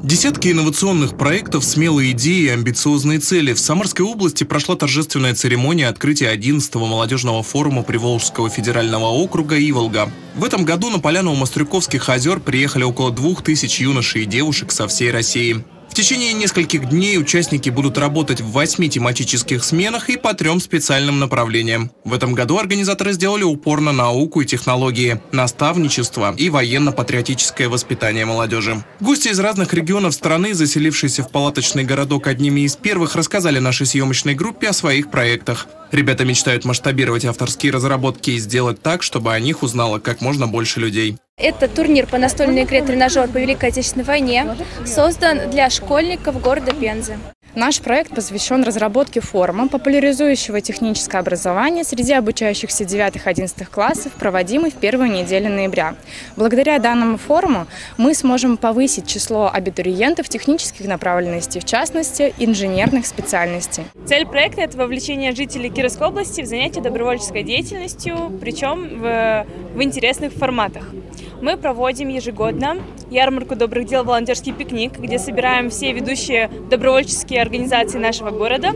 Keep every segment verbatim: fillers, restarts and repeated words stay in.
Десятки инновационных проектов, смелые идеи и амбициозные цели. В Самарской области прошла торжественная церемония открытия одиннадцатого молодежного форума Приволжского федерального округа «Иволга». В этом году на поляну у Мострюковских озер приехали около двух тысяч юношей и девушек со всей России. В течение нескольких дней участники будут работать в восьми тематических сменах и по трем специальным направлениям. В этом году организаторы сделали упор на науку и технологии, наставничество и военно-патриотическое воспитание молодежи. Гости из разных регионов страны, заселившиеся в палаточный городок одними из первых, рассказали нашей съемочной группе о своих проектах. Ребята мечтают масштабировать авторские разработки и сделать так, чтобы о них узнало как можно больше людей. Это турнир по настольной игре «Тренажер» по Великой Отечественной войне, создан для школьников города Пензы. Наш проект посвящен разработке форума, популяризующего техническое образование среди обучающихся девятых-одиннадцатых классов, проводимый в первую неделю ноября. Благодаря данному форуму мы сможем повысить число абитуриентов технических направленностей, в частности, инженерных специальностей. Цель проекта – это вовлечение жителей Кировской области в занятия добровольческой деятельностью, причем в, в интересных форматах. Мы проводим ежегодно ярмарку добрых дел «Волонтерский пикник», где собираем все ведущие добровольческие организации нашего города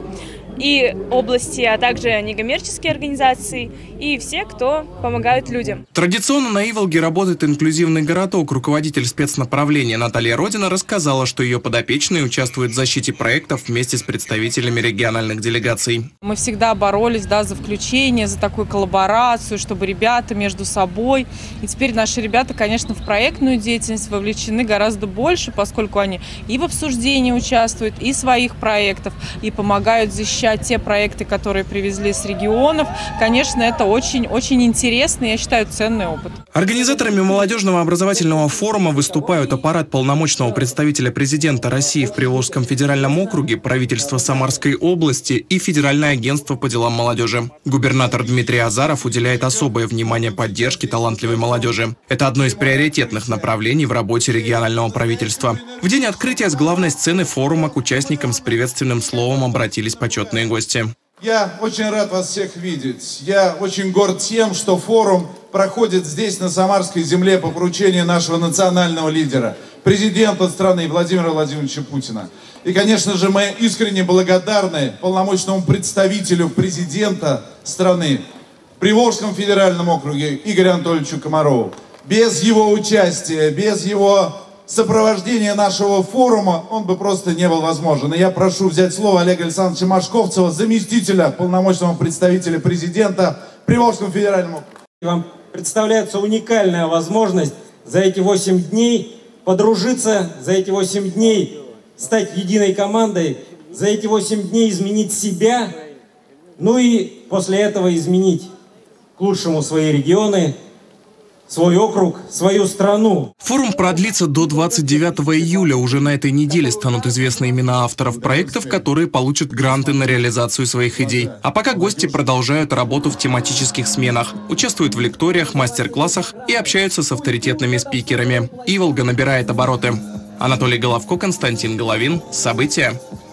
и области, а также некоммерческие организации и все, кто помогают людям. Традиционно на Иволге работает инклюзивный городок. Руководитель спецнаправления Наталья Родина рассказала, что ее подопечные участвуют в защите проектов вместе с представителями региональных делегаций. Мы всегда боролись да, за включение, за такую коллаборацию, чтобы ребята между собой. И теперь наши ребята, конечно, в проектную деятельность вовлечены гораздо больше, поскольку они и в обсуждении участвуют, и своих проектов, и помогают защищать те проекты, которые привезли с регионов. Конечно, это очень-очень интересный, я считаю, ценный опыт. Организаторами молодежного образовательного форума выступают аппарат полномочного представителя президента России в Приволжском федеральном округе, правительство Самарской области и Федеральное агентство по делам молодежи. Губернатор Дмитрий Азаров уделяет особое внимание поддержке талантливой молодежи. Это одно из приоритетных направлений в работе регионального правительства. В день открытия с главной сцены форума к участникам с приветственным словом обратились почетные гости. Я очень рад вас всех видеть. Я очень горд тем, что форум проходит здесь, на Самарской земле, по поручению нашего национального лидера, президента страны Владимира Владимировича Путина. И, конечно же, мы искренне благодарны полномочному представителю президента страны в Приволжском федеральном округе Игорю Анатольевичу Комарову. Без его участия, без его сопровождения нашего форума он бы просто не был возможен. И я прошу взять слово Олега Александровича Машковцева, заместителя полномочного представителя президента в Приволжском федеральном округе. Вам представляется уникальная возможность за эти восемь дней подружиться, за эти восемь дней стать единой командой, за эти восемь дней изменить себя, ну и после этого изменить к лучшему свои регионы, свой округ, свою страну. Форум продлится до двадцать девятого июля. Уже на этой неделе станут известны имена авторов проектов, которые получат гранты на реализацию своих идей. А пока гости продолжают работу в тематических сменах, участвуют в лекториях, мастер-классах и общаются с авторитетными спикерами. Иволга набирает обороты. Анатолий Головко, Константин Головин. События.